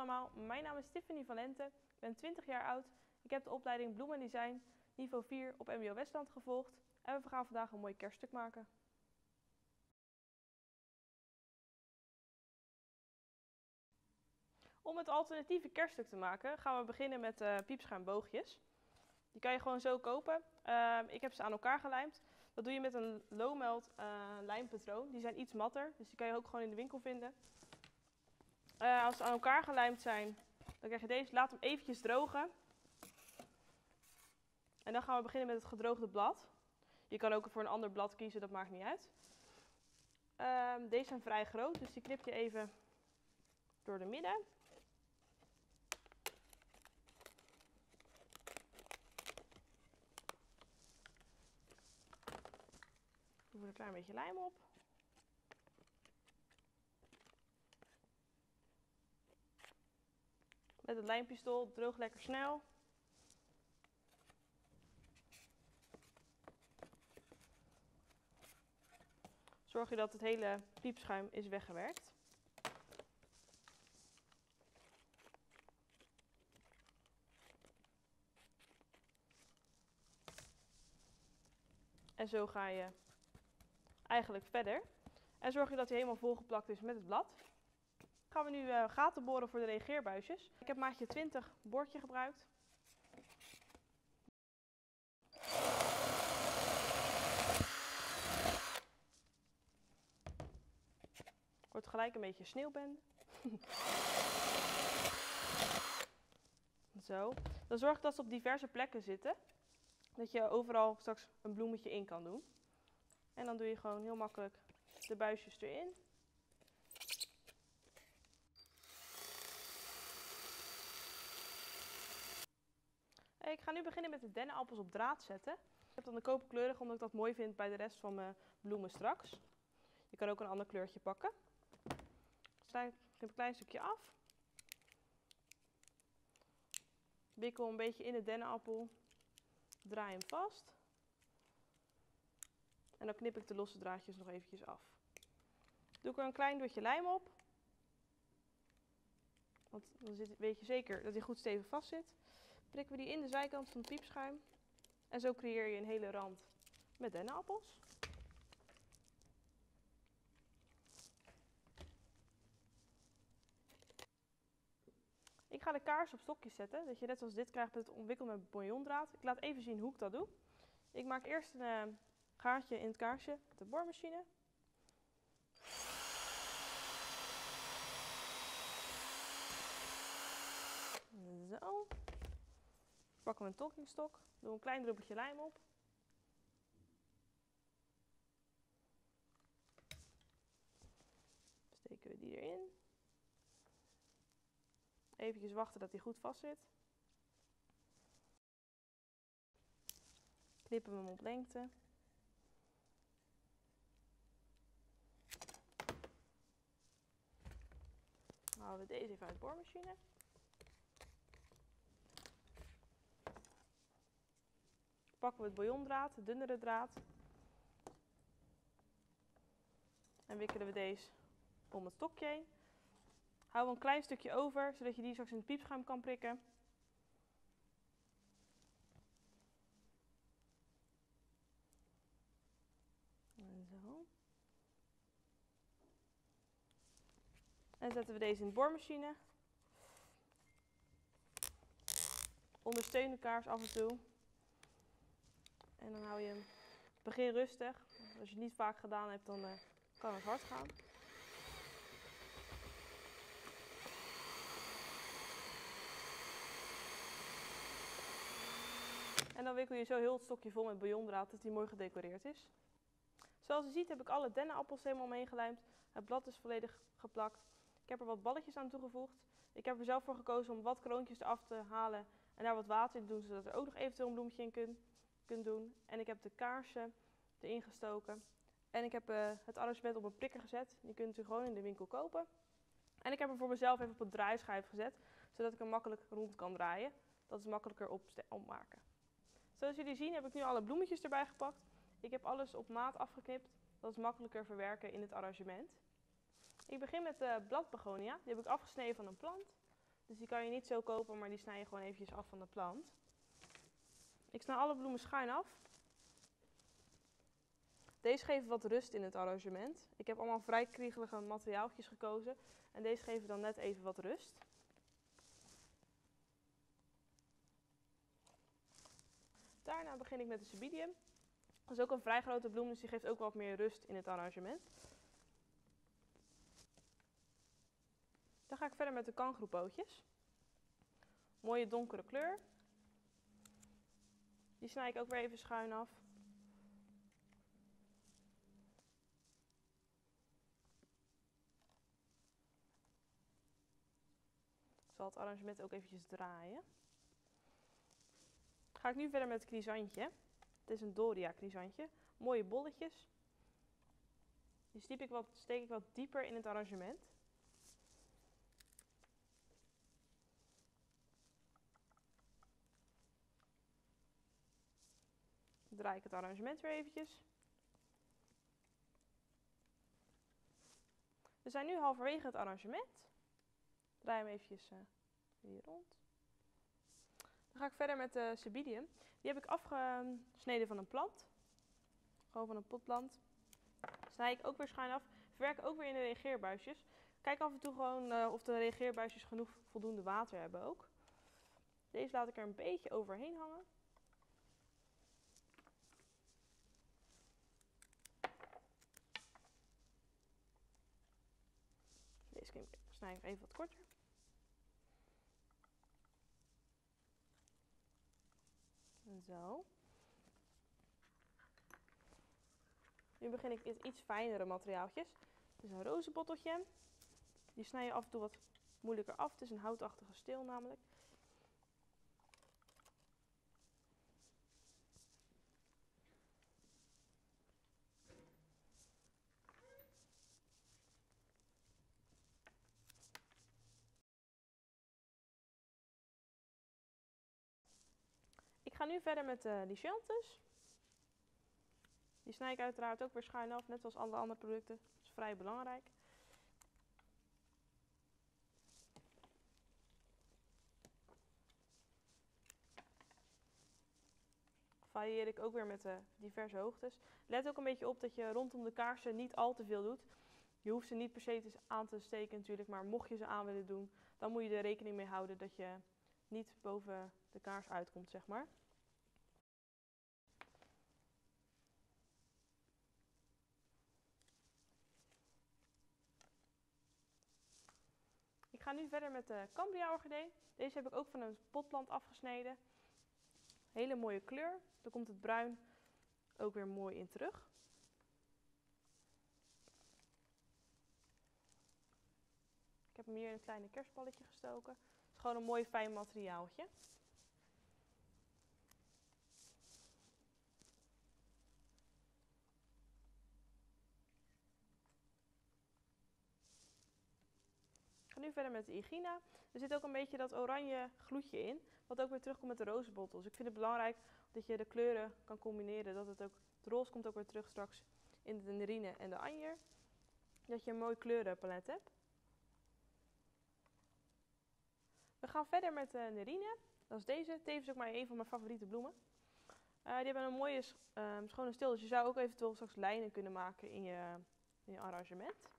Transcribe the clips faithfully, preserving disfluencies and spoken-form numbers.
allemaal, mijn naam is Tiffany van Lente, ik ben twintig jaar oud. Ik heb de opleiding Bloem en Design niveau vier op M B O Westland gevolgd en we gaan vandaag een mooi kerststuk maken. Om het alternatieve kerststuk te maken gaan we beginnen met uh, piepschuimboogjes. Die kan je gewoon zo kopen. Uh, ik heb ze aan elkaar gelijmd. Dat doe je met een low-melt uh, lijmpatroon. Die zijn iets matter, dus die kan je ook gewoon in de winkel vinden. Uh, als ze aan elkaar gelijmd zijn, dan krijg je deze. Laat hem eventjes drogen. En dan gaan we beginnen met het gedroogde blad. Je kan ook voor een ander blad kiezen, dat maakt niet uit. Uh, deze zijn vrij groot, dus die knip je even door de midden. Doe er een klein beetje lijm op. Met het lijmpistool, droog lekker snel. Zorg je dat het hele piepschuim is weggewerkt. En zo ga je eigenlijk verder. En zorg je dat hij helemaal volgeplakt is met het blad. Dan gaan we nu uh, gaten boren voor de reageerbuisjes. Ik heb maatje twintig boordje gebruikt. Wordt gelijk een beetje sneeuwbende. Zo. Dan zorg dat ze op diverse plekken zitten. Dat je overal straks een bloemetje in kan doen. En dan doe je gewoon heel makkelijk de buisjes erin. Ik ga nu beginnen met de dennenappels op draad zetten. Ik heb dan de koperkleurige omdat ik dat mooi vind bij de rest van mijn bloemen straks. Je kan ook een ander kleurtje pakken. Knip een klein stukje af. Wikkel een beetje in de dennenappel. Draai hem vast. En dan knip ik de losse draadjes nog eventjes af. Doe ik er een klein doortje lijm op. Want dan zit, weet je zeker dat hij goed stevig vast zit. Prikken we die in de zijkant van het piepschuim. En zo creëer je een hele rand met dennenappels. Ik ga de kaars op stokjes zetten, dat je net zoals dit krijgt met het omwikkelen met bouillondraad. Ik laat even zien hoe ik dat doe. Ik maak eerst een uh, gaatje in het kaarsje met de boormachine. Zo. Pakken we een talkingstok, doe een klein druppeltje lijm op. Steken we die erin. Even wachten dat hij goed vast zit. Knippen we hem op lengte. Dan halen we deze even uit de boormachine. Pakken we het bouillondraad, de dunnere draad. En wikkelen we deze om het stokje heen. Hou een klein stukje over, zodat je die straks in het piepschuim kan prikken. En zo. En zetten we deze in de boormachine. Ondersteun de kaars af en toe. En dan hou je hem. Begin rustig. Als je het niet vaak gedaan hebt, dan uh, kan het hard gaan. En dan wikkel je zo heel het stokje vol met bouillondraad, dat hij mooi gedecoreerd is. Zoals je ziet heb ik alle dennenappels helemaal meegelijmd. Het blad is volledig geplakt. Ik heb er wat balletjes aan toegevoegd. Ik heb er zelf voor gekozen om wat kroontjes eraf te halen en daar wat water in te doen, zodat er ook nog eventueel een bloemetje in kunt, kunt doen. En ik heb de kaarsen erin gestoken. En ik heb uh, het arrangement op een prikker gezet. Die kunt u gewoon in de winkel kopen. En ik heb hem voor mezelf even op een draaischijf gezet, zodat ik hem makkelijk rond kan draaien. Dat is makkelijker op opmaken. Zoals jullie zien heb ik nu alle bloemetjes erbij gepakt. Ik heb alles op maat afgeknipt. Dat is makkelijker verwerken in het arrangement. Ik begin met de bladbegonia. Die heb ik afgesneden van een plant. Dus die kan je niet zo kopen, maar die snij je gewoon eventjes af van de plant. Ik snij alle bloemen schuin af. Deze geven wat rust in het arrangement. Ik heb allemaal vrij kriegelige materiaaltjes gekozen. En deze geven dan net even wat rust. Daarna begin ik met de Cymbidium. Dat is ook een vrij grote bloem, dus die geeft ook wat meer rust in het arrangement. Dan ga ik verder met de kangoeroepootjes. Mooie donkere kleur. Die snij ik ook weer even schuin af. Ik zal het arrangement ook eventjes draaien. Ga ik nu verder met het chrysantje. Het is een Doria chrysantje. Mooie bolletjes. Die steek ik, wat, steek ik wat dieper in het arrangement. Dan draai ik het arrangement weer eventjes. We zijn nu halverwege het arrangement. Draai hem eventjes uh, weer rond. Dan ga ik verder met de Cymbidium. Die heb ik afgesneden van een plant. Gewoon van een potplant. Snij ik ook weer schuin af. Verwerk ook weer in de reageerbuisjes. Kijk af en toe gewoon uh, of de reageerbuisjes genoeg voldoende water hebben ook. Deze laat ik er een beetje overheen hangen. Deze snij ik even wat korter. Zo. Nu begin ik met iets fijnere materiaaltjes. Dit is een rozenbotteltje. Die snij je af en toe wat moeilijker af. Het is een houtachtige steel namelijk. Ik ga nu verder met de Lycianthus. Die snij ik uiteraard ook weer schuin af, net zoals alle andere producten. Dat is vrij belangrijk. Varieer ik ook weer met de diverse hoogtes. Let ook een beetje op dat je rondom de kaarsen niet al te veel doet. Je hoeft ze niet per se aan te steken natuurlijk, maar mocht je ze aan willen doen, dan moet je er rekening mee houden dat je niet boven de kaars uitkomt, zeg maar. Ik ga nu verder met de Cambria-orchidee. Deze heb ik ook van een potplant afgesneden. Hele mooie kleur. Daar komt het bruin ook weer mooi in terug. Ik heb hem hier in een kleine kerstballetje gestoken. Het is gewoon een mooi fijn materiaaltje. Ik ga nu verder met de Aegina. Er zit ook een beetje dat oranje gloedje in, wat ook weer terugkomt met de rozenbottels. Ik vind het belangrijk dat je de kleuren kan combineren. Dat het ook, het roze komt ook weer terug straks in de nerine en de anjer. Dat je een mooi kleurenpalet hebt. We gaan verder met de nerine. Dat is deze. Tevens ook maar een van mijn favoriete bloemen. Uh, die hebben een mooie uh, schone steel. Dus je zou ook eventueel straks lijnen kunnen maken in je, in je arrangement.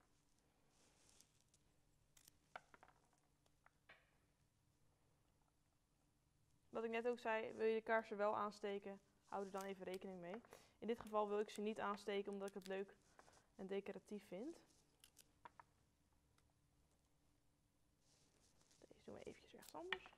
Wat ik net ook zei, wil je de kaarsen wel aansteken, hou er dan even rekening mee. In dit geval wil ik ze niet aansteken omdat ik het leuk en decoratief vind. Deze doen we eventjes ergens anders.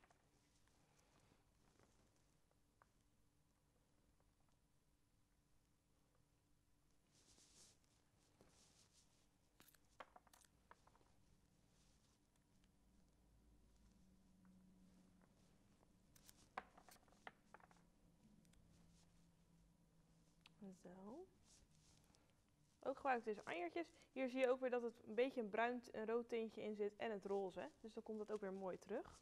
Zo. Ook gebruik ik deze anjertjes. Hier zie je ook weer dat het een beetje een bruin en rood tintje in zit en het roze. Dus dan komt dat ook weer mooi terug.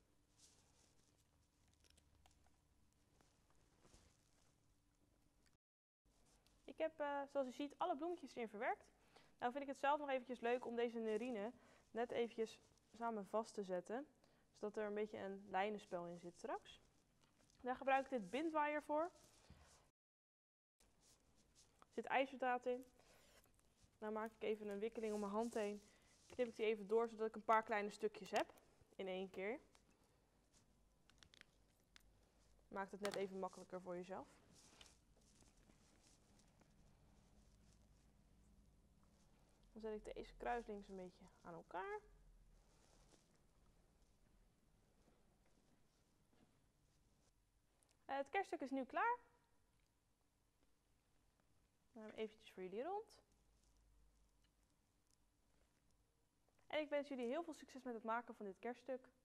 Ik heb, uh, zoals je ziet, alle bloemetjes erin verwerkt. Nou vind ik het zelf nog eventjes leuk om deze nerine net eventjes samen vast te zetten. Zodat er een beetje een lijnenspel in zit straks. Daar gebruik ik dit bindwaaier voor. Er zit ijzerdraad in. Dan maak ik even een wikkeling om mijn hand heen. Knip ik die even door, zodat ik een paar kleine stukjes heb. In één keer. Maakt het net even makkelijker voor jezelf. Dan zet ik deze kruislinks een beetje aan elkaar. Uh, het kerststuk is nu klaar. Dan gaan we eventjes voor jullie rond. En ik wens jullie heel veel succes met het maken van dit kerststuk.